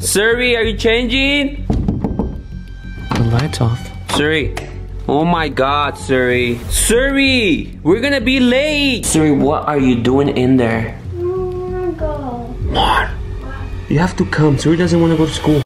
Suri, are you changing? The light's off. Suri. Oh my God, Suri. Suri, we're gonna be late. Suri, what are you doing in there? I wanna go. Come on. You have to come. Suri doesn't want to go to school.